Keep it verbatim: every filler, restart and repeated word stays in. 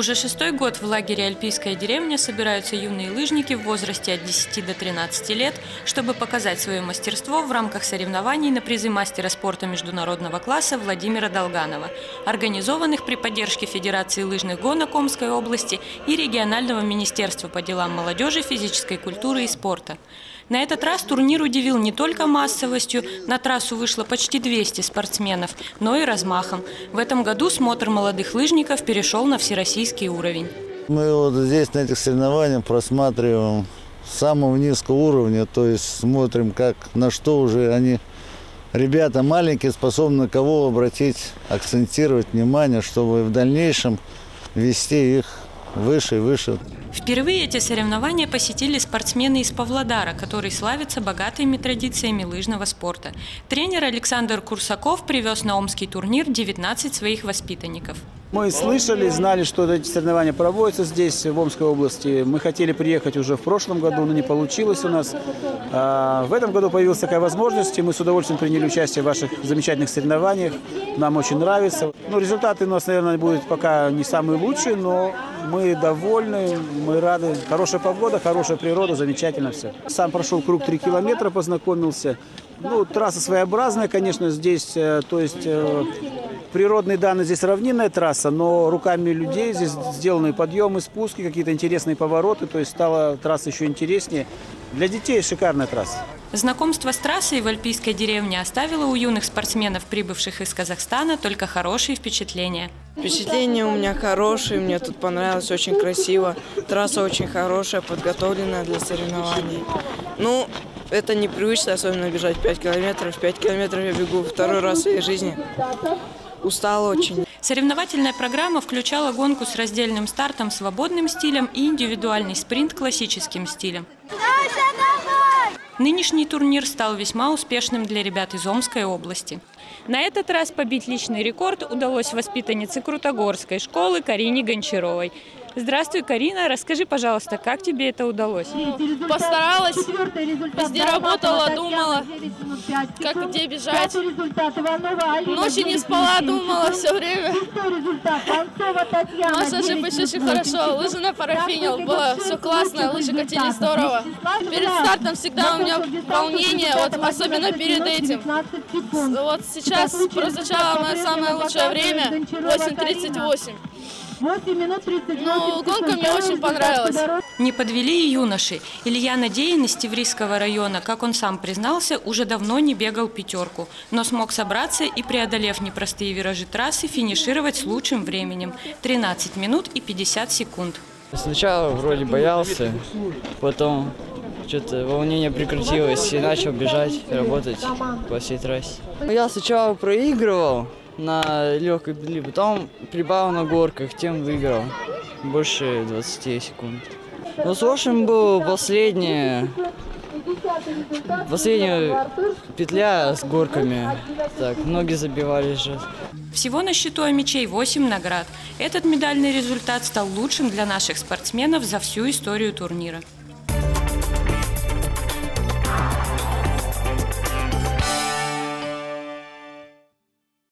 Уже шестой год в лагере «Альпийская деревня» собираются юные лыжники в возрасте от десяти до тринадцати лет, чтобы показать свое мастерство в рамках соревнований на призы мастера спорта международного класса Владимира Долганова, организованных при поддержке Федерации лыжных гонок Омской области и регионального министерства по делам молодежи, физической культуры и спорта. На этот раз турнир удивил не только массовостью, на трассу вышло почти двести спортсменов, но и размахом. В этом году смотр молодых лыжников перешел на всероссийский уровень. Мы вот здесь на этих соревнованиях просматриваем с самого низкого уровня, то есть смотрим, как, на что уже они, ребята маленькие, способны на кого обратить, акцентировать внимание, чтобы в дальнейшем вести их выше и выше. Впервые эти соревнования посетили спортсмены из Павлодара, который славится богатыми традициями лыжного спорта. Тренер Александр Курсаков привез на омский турнир девятнадцать своих воспитанников. Мы слышали, знали, что эти соревнования проводятся здесь, в Омской области. Мы хотели приехать уже в прошлом году, но не получилось у нас. В этом году появилась такая возможность, и мы с удовольствием приняли участие в ваших замечательных соревнованиях. Нам очень нравится. Ну, результаты у нас, наверное, будут пока не самые лучшие, но мы довольны, мы рады. Хорошая погода, хорошая природа, замечательно все. Сам прошел круг три километра, познакомился. Ну, трасса своеобразная, конечно, здесь, то есть природные данные, здесь равнинная трасса, но руками людей здесь сделаны подъемы, спуски, какие-то интересные повороты, то есть стала трасса еще интереснее. Для детей шикарная трасса. Знакомство с трассой в Альпийской деревне оставило у юных спортсменов, прибывших из Казахстана, только хорошие впечатления. Впечатления у меня хорошие, мне тут понравилось, очень красиво. Трасса очень хорошая, подготовленная для соревнований. Ну, это непривычно, особенно бежать пять километров. пять километров я бегу второй раз в своей жизни. Устала очень. Соревновательная программа включала гонку с раздельным стартом свободным стилем и индивидуальный спринт классическим стилем. Нынешний турнир стал весьма успешным для ребят из Омской области. На этот раз побить личный рекорд удалось воспитаннице Крутогорской школы Карине Гончаровой. Здравствуй, Карина. Расскажи, пожалуйста, как тебе это удалось? Постаралась, везде работала, думала, как где бежать. Ночи не спала, думала все время. Маша же почти очень хорошо, лыжи напарафинил, было все классно, лыжи катили здорово. Перед стартом всегда у меня волнение, вот особенно перед этим. Вот сейчас прозвучало мое самое лучшее время, восемь тридцать восемь. Ну, гонка мне очень понравилась. Не подвели и юноши. Илья Надеин из Тиврийского района, как он сам признался, уже давно не бегал пятерку, но смог собраться и, преодолев непростые виражи трассы, финишировать с лучшим временем – тринадцать минут и пятьдесят секунд. Сначала вроде боялся, потом что-то волнение прекратилось и начал бежать, работать по всей трассе. Я сначала проигрывал на легкой педали, потом прибавил на горках, тем выиграл больше двадцати секунд. Но сложным была последняя, последняя петля с горками, так, ноги забивались же. Всего на счету Амичей восемь наград. Этот медальный результат стал лучшим для наших спортсменов за всю историю турнира.